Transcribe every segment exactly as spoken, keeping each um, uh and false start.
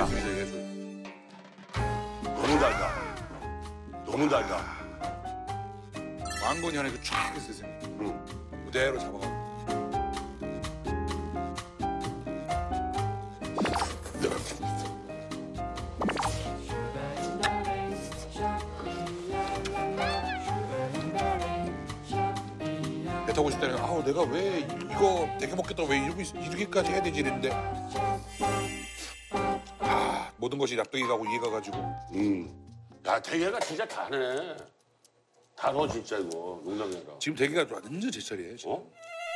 야, 너무 달다. 너무 달다. 왕건이 안에 그쫙 있어요. 응. 그대로 잡아가. 배 타고 싶다는 아우 내가 왜 이거 되게 먹겠다 왜 이렇게 이렇게까지 해야 되지 이랬는데 아 모든 것이 납득이 가고 이해가 가지고 음. 야, 대게가 진짜 다네. 달어, 진짜 이거. 농담이라. 지금 대게가 완전 제철이에요. 지금. 어?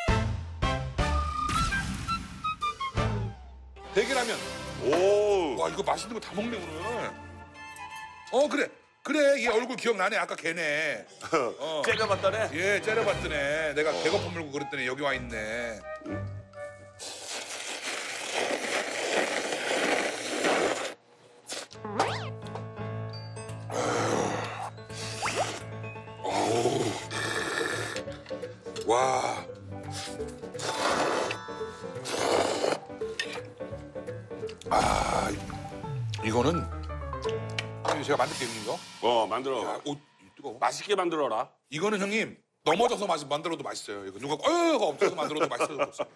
대게라면 오. 와 이거 맛있는 거 다 먹네 오늘. 어 그래 그래 얘 얼굴 기억나네 아까 걔네. 어. 째려봤다네? 예 째려봤더네. 내가 개거품 물고 그랬더니 여기 와 있네. 어우. 와. 아 이거는 제가 만들게요 이거. 어, 만들어. 야, 오, 뜨거워. 맛있게 만들어라. 이거는 형님 넘어져서 맛 만들어도 맛있어요. 이거 누가 어가 없어서 만들어도 맛있어서 없어.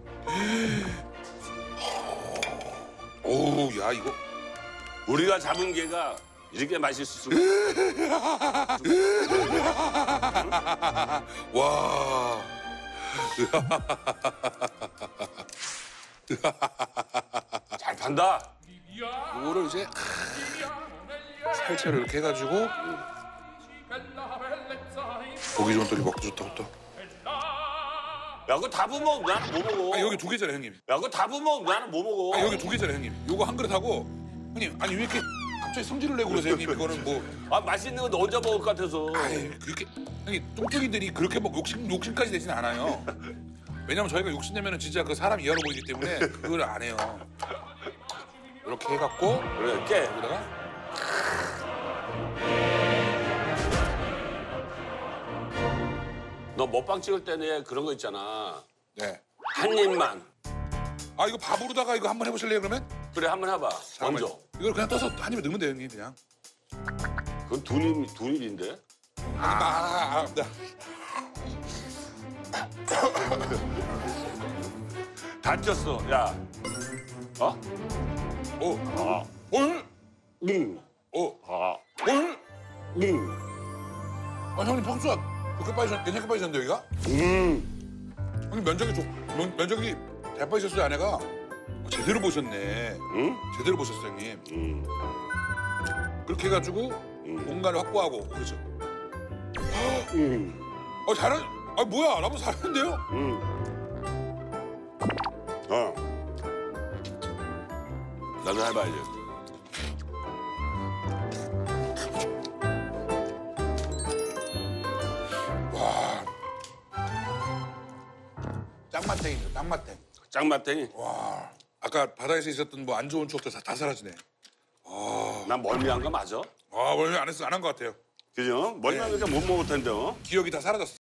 오우 야 이거 우리가 잡은 게가 이렇게 맛있을 수가. 와. 잘 판다. 이거를 이제 살채를 이렇게 해가지고 고기 좋은 떡이 먹기 좋다고 또. 야, 그거 다 부으면 나는 뭐 먹어? 아 여기 두 개잖아요 형님. 야, 그거 다 부으면 나는 뭐 먹어? 아 여기 두 개잖아요 형님. 요거 한 그릇 하고 형님 아니 왜 이렇게 갑자기 성질을 내고 그러세요 형님. 이거는 뭐. 아, 맛있는 거 너 혼자 먹을 것 같아서. 아이 그렇게 형님 뚱뚱이들이 그렇게 뭐 욕심 욕심까지 내지는 않아요. 왜냐면 저희가 욕심내면은 진짜 그 사람 이하로 보이기 때문에 그걸 안 해요. 이렇게 해갖고 그래, 깨. 여기다가 너 먹방 찍을 때는 그런 거 있잖아. 네. 한 입만. 아 이거 밥으로다가 이거 한번 해보실래요 그러면? 그래, 한번 해봐. 잠깐만요. 먼저. 이걸 그냥 떠서 한 입에 넣으면 돼요 형님 그냥. 그건 두 입, 두 입인데? 아, 아, 아, 나. 다쳤어, 야. 어? 오, 아. 오늘, 응. 오, 아. 오늘. 응. 아 형님 평소에 그렇게 빠지셨, 괜찮게 빠지셨는데 여기가? 응. 형님 면적이 좀, 면, 면적이 잘 빠지셨어요 아내가. 아, 제대로 보셨네. 응? 제대로 보셨어요 형님. 응. 그렇게 해가지고 응. 공간을 확보하고 그렇죠. 응. 어 잘한, 아 뭐야 나보다 잘하는데요? 응. 어. 나도 해봐야지. 와, 짱맛탱이죠 짱맛탱. 짱맛탱이. 와, 아까 바다에서 있었던 뭐 안 좋은 추억들 다, 다 사라지네. 난 멀미한 거 맞아? 아, 원래 안 했어, 안 한 것 같아요. 그죠? 멀미한 거못 먹을 텐데, 어? 기억이 다 사라졌어.